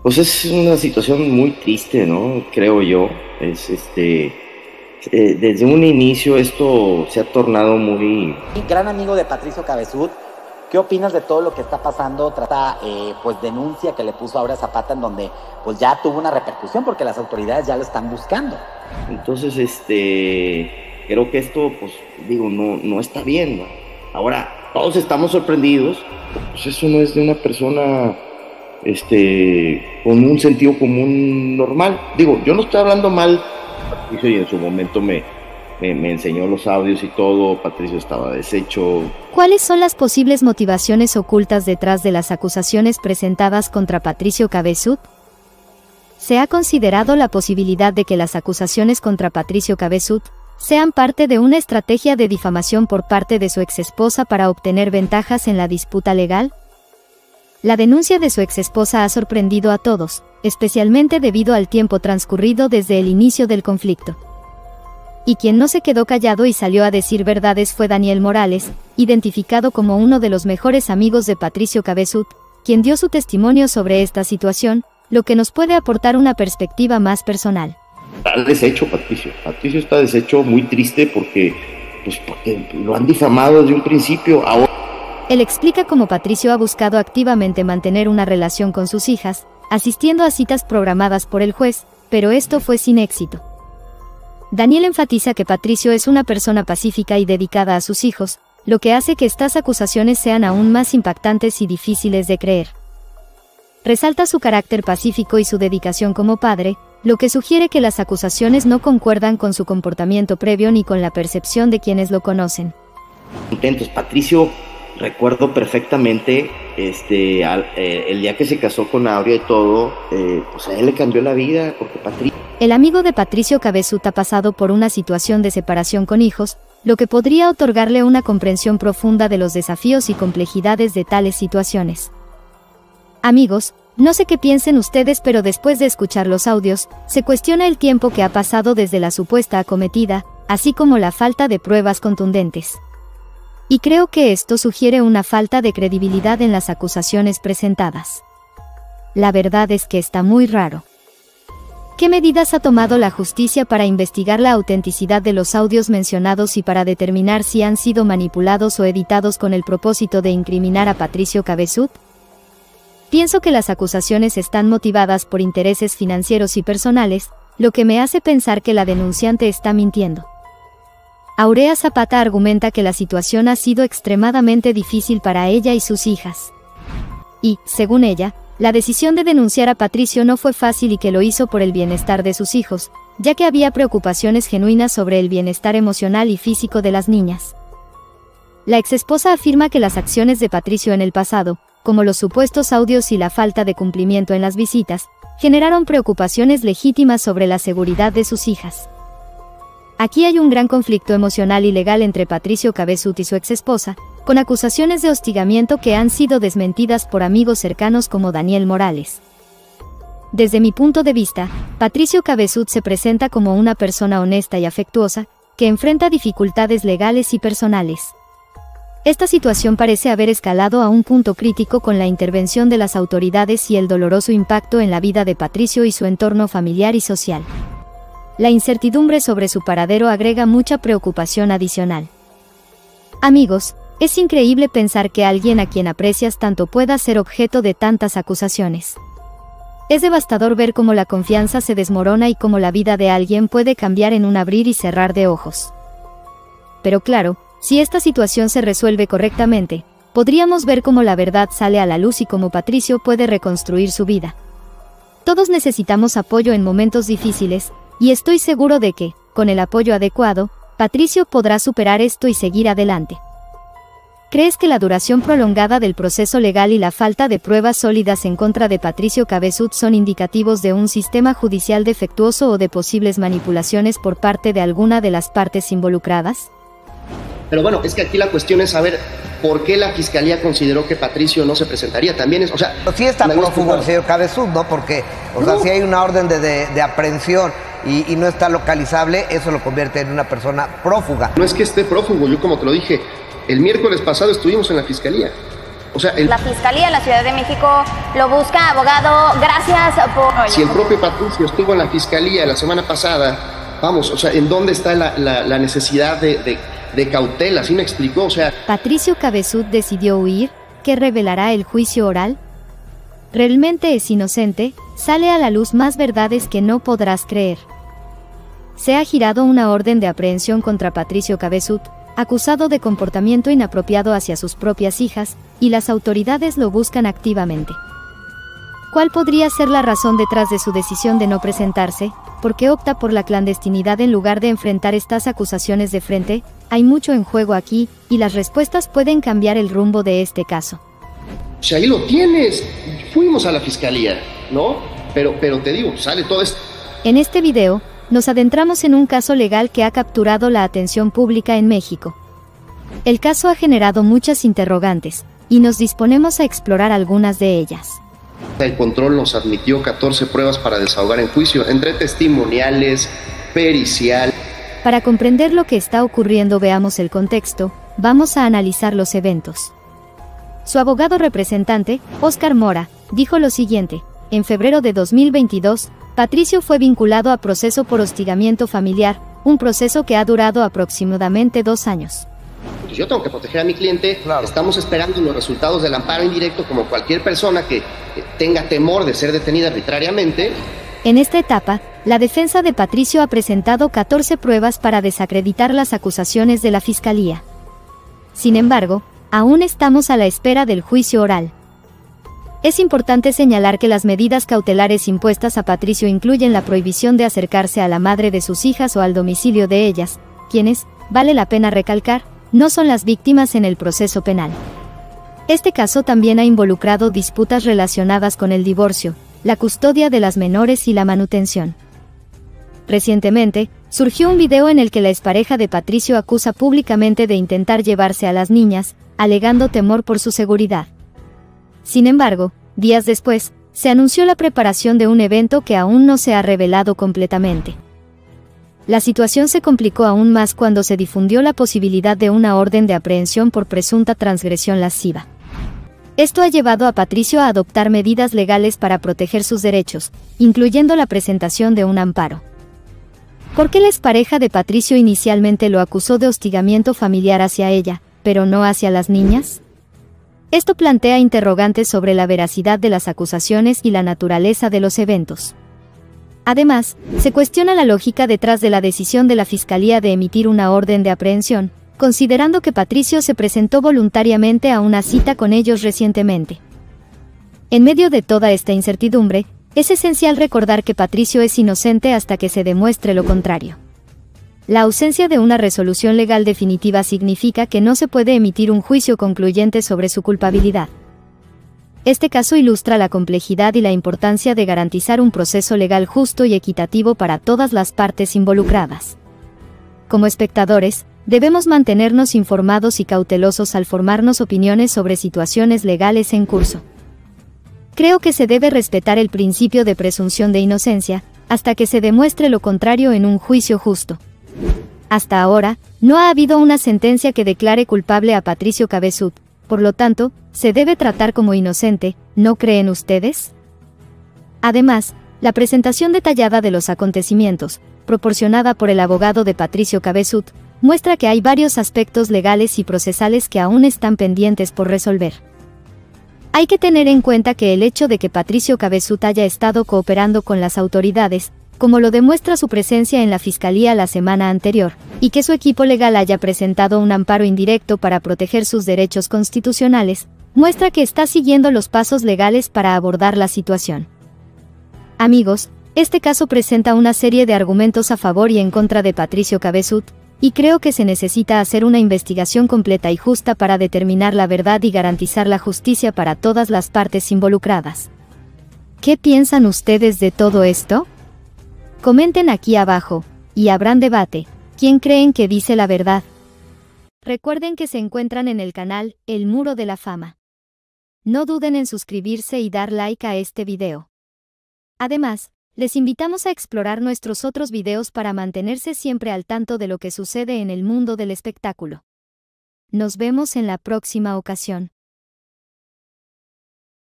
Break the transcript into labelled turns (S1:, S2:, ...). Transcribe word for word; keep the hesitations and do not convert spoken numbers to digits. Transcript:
S1: Pues es una situación muy triste, ¿no? Creo yo. Es este. Eh, desde un inicio esto se ha tornado muy...
S2: Gran amigo de Patricio Cabeçud, ¿qué opinas de todo lo que está pasando? Trata, eh, pues, denuncia que le puso ahora Zapata, en donde, pues, ya tuvo una repercusión porque las autoridades ya lo están buscando.
S1: Entonces, este, creo que esto, pues, digo, no, no está bien, ¿no? Ahora, todos estamos sorprendidos, pues eso no es de una persona, este, con un sentido común normal. Digo, yo no estoy hablando mal, Patricio, y en su momento me, me, me enseñó los audios y todo, Patricio estaba deshecho.
S3: ¿Cuáles son las posibles motivaciones ocultas detrás de las acusaciones presentadas contra Patricio Cabeçud? Se ha considerado la posibilidad de que las acusaciones contra Patricio Cabeçud sean parte de una estrategia de difamación por parte de su exesposa para obtener ventajas en la disputa legal. La denuncia de su exesposa ha sorprendido a todos, especialmente debido al tiempo transcurrido desde el inicio del conflicto. Y quien no se quedó callado y salió a decir verdades fue Daniel Morales, identificado como uno de los mejores amigos de Patricio Cabeçud, quien dio su testimonio sobre esta situación, lo que nos puede aportar una perspectiva más personal.
S1: Está deshecho Patricio, Patricio está deshecho, muy triste porque, pues porque lo han difamado desde un principio. Ahora...
S3: Él explica cómo Patricio ha buscado activamente mantener una relación con sus hijas, asistiendo a citas programadas por el juez, pero esto fue sin éxito. Daniel enfatiza que Patricio es una persona pacífica y dedicada a sus hijos, lo que hace que estas acusaciones sean aún más impactantes y difíciles de creer. Resalta su carácter pacífico y su dedicación como padre, lo que sugiere que las acusaciones no concuerdan con su comportamiento previo ni con la percepción de quienes lo conocen.
S1: Intentos, Patricio, recuerdo perfectamente este, al, eh, el día que se casó con Aurea y todo, eh, pues a él le cambió la vida, porque Patricio...
S3: El amigo de Patricio Cabeçud ha pasado por una situación de separación con hijos, lo que podría otorgarle una comprensión profunda de los desafíos y complejidades de tales situaciones. Amigos, no sé qué piensen ustedes, pero después de escuchar los audios, se cuestiona el tiempo que ha pasado desde la supuesta acometida, así como la falta de pruebas contundentes. Y creo que esto sugiere una falta de credibilidad en las acusaciones presentadas. La verdad es que está muy raro. ¿Qué medidas ha tomado la justicia para investigar la autenticidad de los audios mencionados y para determinar si han sido manipulados o editados con el propósito de incriminar a Patricio Cabeçud? Pienso que las acusaciones están motivadas por intereses financieros y personales, lo que me hace pensar que la denunciante está mintiendo. Aurea Zapata argumenta que la situación ha sido extremadamente difícil para ella y sus hijas. Y, según ella, la decisión de denunciar a Patricio no fue fácil y que lo hizo por el bienestar de sus hijos, ya que había preocupaciones genuinas sobre el bienestar emocional y físico de las niñas. La exesposa afirma que las acciones de Patricio en el pasado, como los supuestos audios y la falta de cumplimiento en las visitas, generaron preocupaciones legítimas sobre la seguridad de sus hijas. Aquí hay un gran conflicto emocional y legal entre Patricio Cabeçud y su exesposa, con acusaciones de hostigamiento que han sido desmentidas por amigos cercanos como Daniel Morales. Desde mi punto de vista, Patricio Cabeçud se presenta como una persona honesta y afectuosa, que enfrenta dificultades legales y personales. Esta situación parece haber escalado a un punto crítico con la intervención de las autoridades y el doloroso impacto en la vida de Patricio y su entorno familiar y social. La incertidumbre sobre su paradero agrega mucha preocupación adicional. Amigos, es increíble pensar que alguien a quien aprecias tanto pueda ser objeto de tantas acusaciones. Es devastador ver cómo la confianza se desmorona y cómo la vida de alguien puede cambiar en un abrir y cerrar de ojos. Pero claro, si esta situación se resuelve correctamente, podríamos ver cómo la verdad sale a la luz y cómo Patricio puede reconstruir su vida. Todos necesitamos apoyo en momentos difíciles, y estoy seguro de que, con el apoyo adecuado, Patricio podrá superar esto y seguir adelante. ¿Crees que la duración prolongada del proceso legal y la falta de pruebas sólidas en contra de Patricio Cabeçud son indicativos de un sistema judicial defectuoso o de posibles manipulaciones por parte de alguna de las partes involucradas?
S4: Pero bueno, es que aquí la cuestión es saber por qué la Fiscalía consideró que Patricio no se presentaría. También es, o sea...
S5: Pero sí está prófugo el señor Cabeçud, ¿no? Porque, o no. sea, si hay una orden de, de, de aprehensión y, y no está localizable, eso lo convierte en una persona prófuga.
S4: No es que esté prófugo, yo como te lo dije, el miércoles pasado estuvimos en la Fiscalía. O sea, el...
S6: La Fiscalía de la Ciudad de México lo busca, abogado. Gracias por...
S4: Si el propio Patricio estuvo en la Fiscalía la semana pasada, vamos, o sea, ¿en dónde está la, la, la necesidad de, de, de cautela? ¿Sí me explicó? O sea...
S3: ¿Patricio Cabeçut decidió huir? ¿Qué revelará el juicio oral? ¿Realmente es inocente? Sale a la luz más verdades que no podrás creer. Se ha girado una orden de aprehensión contra Patricio Cabeçut, acusado de comportamiento inapropiado hacia sus propias hijas, y las autoridades lo buscan activamente. ¿Cuál podría ser la razón detrás de su decisión de no presentarse? ¿Por qué opta por la clandestinidad en lugar de enfrentar estas acusaciones de frente? Hay mucho en juego aquí, y las respuestas pueden cambiar el rumbo de este caso.
S4: O sea, ahí lo tienes. Fuimos a la Fiscalía, ¿no? Pero, pero te digo, sale todo esto.
S3: En este video, nos adentramos en un caso legal que ha capturado la atención pública en México. El caso ha generado muchas interrogantes, y nos disponemos a explorar algunas de ellas.
S4: El control nos admitió catorce pruebas para desahogar en juicio, entre testimoniales, pericial.
S3: Para comprender lo que está ocurriendo, veamos el contexto. Vamos a analizar los eventos. Su abogado representante, Óscar Mora, dijo lo siguiente: en febrero de dos mil veintidós, Patricio fue vinculado a proceso por hostigamiento familiar, un proceso que ha durado aproximadamente dos años.
S4: Pues yo tengo que proteger a mi cliente, claro. Estamos esperando los resultados del amparo indirecto como cualquier persona que tenga temor de ser detenida arbitrariamente.
S3: En esta etapa, la defensa de Patricio ha presentado catorce pruebas para desacreditar las acusaciones de la Fiscalía. Sin embargo, aún estamos a la espera del juicio oral. Es importante señalar que las medidas cautelares impuestas a Patricio incluyen la prohibición de acercarse a la madre de sus hijas o al domicilio de ellas, quienes, vale la pena recalcar, no son las víctimas en el proceso penal. Este caso también ha involucrado disputas relacionadas con el divorcio, la custodia de las menores y la manutención. Recientemente, surgió un video en el que la expareja de Patricio acusa públicamente de intentar llevarse a las niñas, alegando temor por su seguridad. Sin embargo, días después, se anunció la preparación de un evento que aún no se ha revelado completamente. La situación se complicó aún más cuando se difundió la posibilidad de una orden de aprehensión por presunta transgresión lasciva. Esto ha llevado a Patricio a adoptar medidas legales para proteger sus derechos, incluyendo la presentación de un amparo. ¿Por qué la expareja de Patricio inicialmente lo acusó de hostigamiento familiar hacia ella, pero no hacia las niñas? Esto plantea interrogantes sobre la veracidad de las acusaciones y la naturaleza de los eventos. Además, se cuestiona la lógica detrás de la decisión de la Fiscalía de emitir una orden de aprehensión, considerando que Patricio se presentó voluntariamente a una cita con ellos recientemente. En medio de toda esta incertidumbre, es esencial recordar que Patricio es inocente hasta que se demuestre lo contrario. La ausencia de una resolución legal definitiva significa que no se puede emitir un juicio concluyente sobre su culpabilidad. Este caso ilustra la complejidad y la importancia de garantizar un proceso legal justo y equitativo para todas las partes involucradas. Como espectadores, debemos mantenernos informados y cautelosos al formarnos opiniones sobre situaciones legales en curso. Creo que se debe respetar el principio de presunción de inocencia, hasta que se demuestre lo contrario en un juicio justo. Hasta ahora, no ha habido una sentencia que declare culpable a Patricio Cabeçut, por lo tanto, se debe tratar como inocente, ¿no creen ustedes? Además, la presentación detallada de los acontecimientos, proporcionada por el abogado de Patricio Cabeçut, muestra que hay varios aspectos legales y procesales que aún están pendientes por resolver. Hay que tener en cuenta que el hecho de que Patricio Cabeçut haya estado cooperando con las autoridades, como lo demuestra su presencia en la Fiscalía la semana anterior, y que su equipo legal haya presentado un amparo indirecto para proteger sus derechos constitucionales, muestra que está siguiendo los pasos legales para abordar la situación. Amigos, este caso presenta una serie de argumentos a favor y en contra de Patricio Cabeçut, y creo que se necesita hacer una investigación completa y justa para determinar la verdad y garantizar la justicia para todas las partes involucradas. ¿Qué piensan ustedes de todo esto? Comenten aquí abajo, y habrán debate. ¿Quién creen que dice la verdad? Recuerden que se encuentran en el canal El Muro de la Fama. No duden en suscribirse y dar like a este video. Además, les invitamos a explorar nuestros otros videos para mantenerse siempre al tanto de lo que sucede en el mundo del espectáculo. Nos vemos en la próxima ocasión.